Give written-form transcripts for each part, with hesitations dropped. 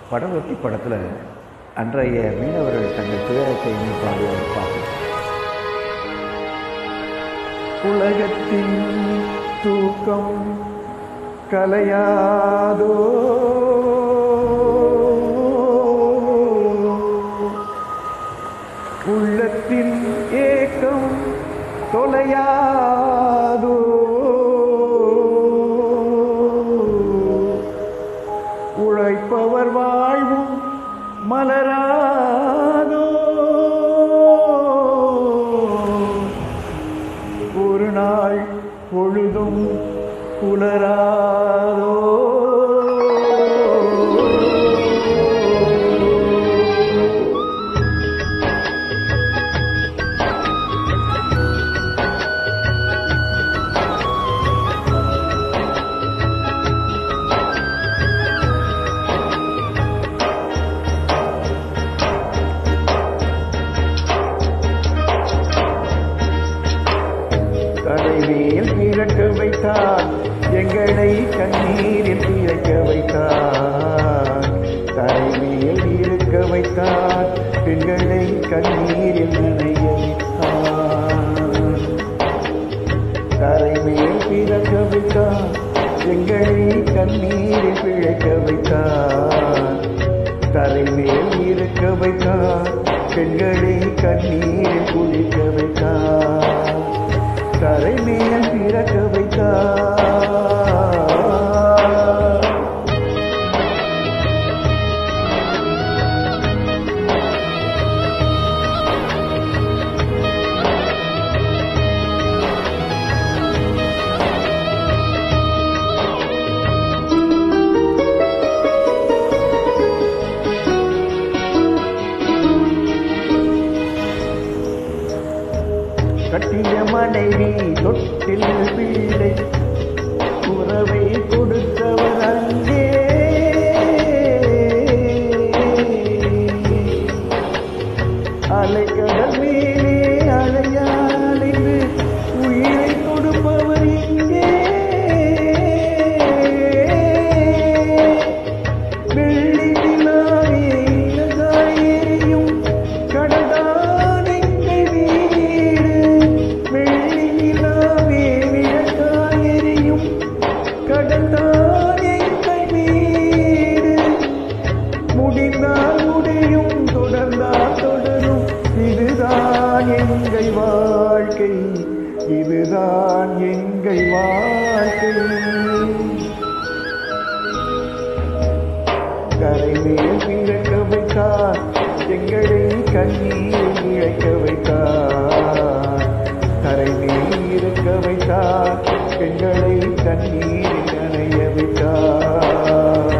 படவெட்டி படத்தில் அன்றைய மீனவர்கள் தங்கள் துயரத்தை பாடிய ஒரு பாட்டு. உலகத்தின் தூக்கம் கலையாதோ, உள்ளத்தின் ஏக்கம் தொலையாதோ, உழைப்பவர் வாழ்வும் மலராதோ, ஒரு நாள் பொழுதும் புலராதோ. கரைவேல் இழக்க வைத்தார், எங்களை கண்ணீரில் இழக்க வைத்தார். கரைவேல் இழுக்க வைத்தார், பெண்களை கண்ணீரில் நனைய வைத்தார். கரைவேல் இழக்க வைத்தார், எங்களை கண்ணீரில் பிழைக்க வைத்தார். கரைவேல் இழுக்க வைத்தார், பெண்களை கண்ணீரில் குளிக்க வைத்தார். கரை மேல் பிறக்க வைத்தார். கட்டிய மனைவி தொட்டில் பிள்ளை உறவை கொடுத்தவர் அங்கே. அலைக்கடல் மேலே அலையாளிந்து உயிரை கொடுப்பவர் இங்கே. வெள்ளி நிலாவே எரியும் கடல்தான் எங்கள் வீடு. வெள்ளி நிலாவே விளக்காயெரியும் கடல்தான் எங்கள் வீடு. முடிந்தால் முடியும், தொடர்ந்தால் தொடரும், இதுதான் எங்கள் வாழ்க்கை, இதுதான் எங்கள் வாழ்க்கை. கரை மேல் பிறக்க வைத்தார், எங்களை கண்ணீரில் இழைக்க வைத்தார். கரை மேல் இருக்க வைத்தார், பெண்களை கண்ணீரில் நனைய வைத்தார்.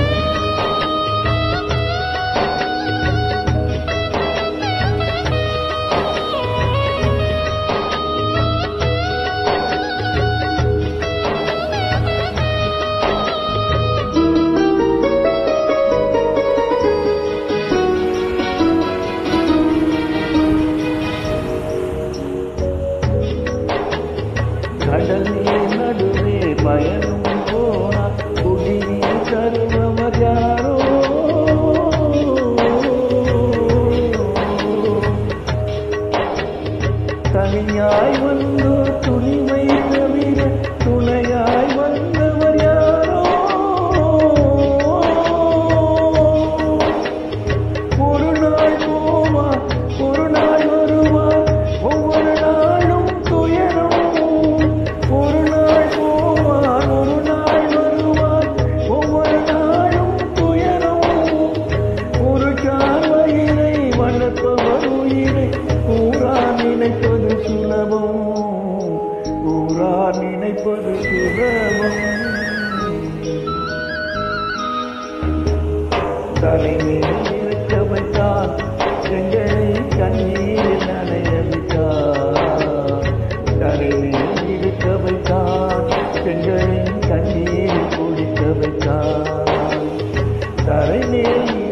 கடல் நீர் நடுவே பயணம் போனார், குடிநீர் தருபவர் யாரோ. தனியாய் வந்து துணிமை தவிர துணையாய் வந்தவர் யாரோ. ஒரு நாள் போவார், ஒரு நாள் வருவார், ஒவ்வொரு நாளும் துயரம். ஒரு நாள் போவார், ஒரு நாள் வருவார், ஒவ்வொரு நாளும் துயரம். ஒரு சார்வயிரை வளர்ப்பவர் உயிரை ஊரார் நினைப்பது சுலபம், ஊரார் நினைப்பது சுலபம். தலைமையில் இருக்க வைத்தார், எங்களை கண்ணீரில் நனைய வைத்தார். தலைமையில் இருக்க வைத்தார், பெண்களை கண்ணீரில் குளிக்க வைத்தார். தரை மேல்